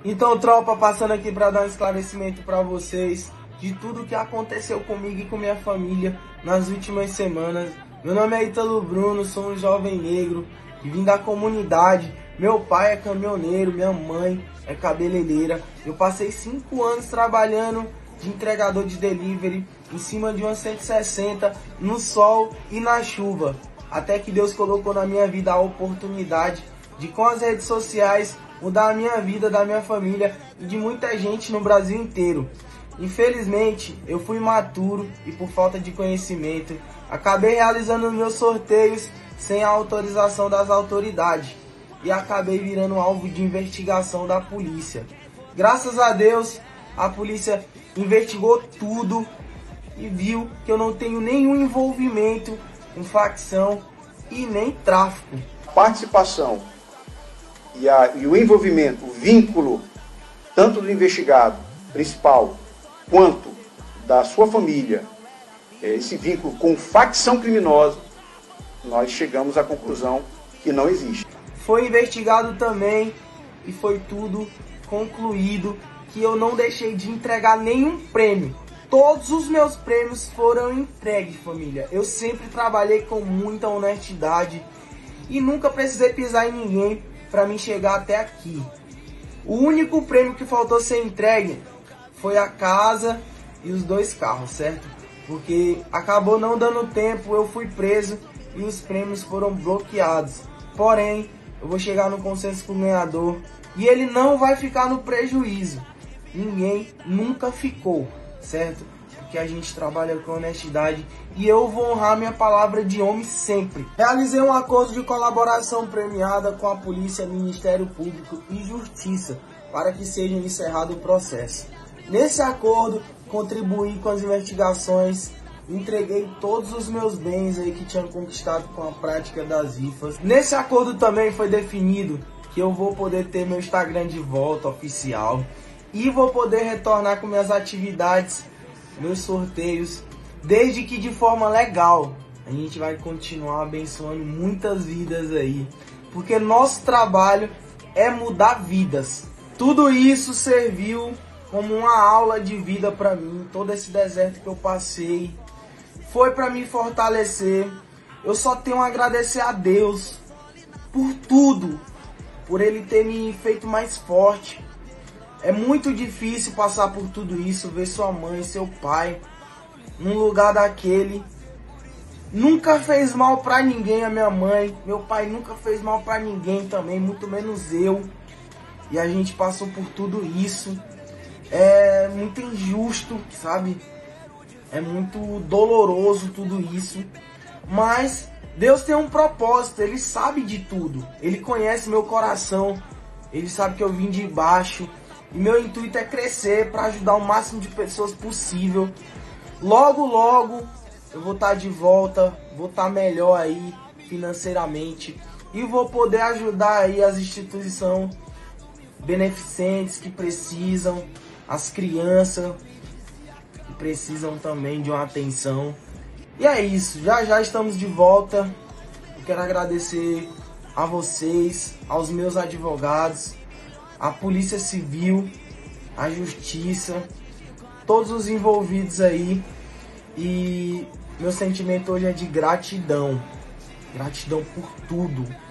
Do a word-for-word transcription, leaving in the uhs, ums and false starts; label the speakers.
Speaker 1: Então, tropa, passando aqui para dar um esclarecimento para vocês de tudo que aconteceu comigo e com minha família nas últimas semanas. Meu nome é Ítalo Bruno, sou um jovem negro que vim da comunidade. Meu pai é caminhoneiro, minha mãe é cabeleireira. Eu passei cinco anos trabalhando de entregador de delivery em cima de uma cento e sessenta, no sol e na chuva. Até que Deus colocou na minha vida a oportunidade de, com as redes sociais, mudar a minha vida, da minha família e de muita gente no Brasil inteiro. Infelizmente, eu fui imaturo e, por falta de conhecimento, acabei realizando meus sorteios sem a autorização das autoridades e acabei virando alvo de investigação da polícia. Graças a Deus, a polícia investigou tudo e viu que eu não tenho nenhum envolvimento com facção e nem tráfico.
Speaker 2: Participação e, a, e o envolvimento, o vínculo, tanto do investigado principal quanto da sua família, esse vínculo com facção criminosa, nós chegamos à conclusão que não existe.
Speaker 1: Foi investigado também e foi tudo concluído que eu não deixei de entregar nenhum prêmio. Todos os meus prêmios foram entregues, família. Eu sempre trabalhei com muita honestidade e nunca precisei pisar em ninguém para me chegar até aqui. O único prêmio que faltou ser entregue foi a casa e os dois carros, certo? Porque acabou não dando tempo, eu fui preso e os prêmios foram bloqueados. Porém, eu vou chegar no consenso com o ganhador e ele não vai ficar no prejuízo. Ninguém nunca ficou, certo? Porque a gente trabalha com honestidade e eu vou honrar minha palavra de homem sempre. Realizei um acordo de colaboração premiada com a Polícia, Ministério Público e Justiça para que seja encerrado o processo. Nesse acordo, contribuí com as investigações, entreguei todos os meus bens aí que tinham conquistado com a prática das rifas. Nesse acordo também foi definido que eu vou poder ter meu Instagram de volta oficial e vou poder retornar com minhas atividades, meus sorteios, desde que de forma legal. A gente vai continuar abençoando muitas vidas aí, porque nosso trabalho é mudar vidas. Tudo isso serviu como uma aula de vida para mim. Todo esse deserto que eu passei foi para me fortalecer. Eu só tenho a agradecer a Deus por tudo, por Ele ter me feito mais forte. É muito difícil passar por tudo isso, ver sua mãe, seu pai num lugar daquele. Nunca fez mal pra ninguém a minha mãe, meu pai nunca fez mal pra ninguém também, muito menos eu. E a gente passou por tudo isso. É muito injusto, sabe? É muito doloroso tudo isso. Mas Deus tem um propósito, Ele sabe de tudo. Ele conhece meu coração, Ele sabe que eu vim de baixo. E meu intuito é crescer para ajudar o máximo de pessoas possível. Logo, logo eu vou estar de volta, vou estar melhor aí financeiramente. E vou poder ajudar aí as instituições beneficentes que precisam, as crianças que precisam também de uma atenção. E é isso, já já estamos de volta. Eu quero agradecer a vocês, aos meus advogados, a Polícia Civil, a Justiça, todos os envolvidos aí. E meu sentimento hoje é de gratidão. Gratidão por tudo.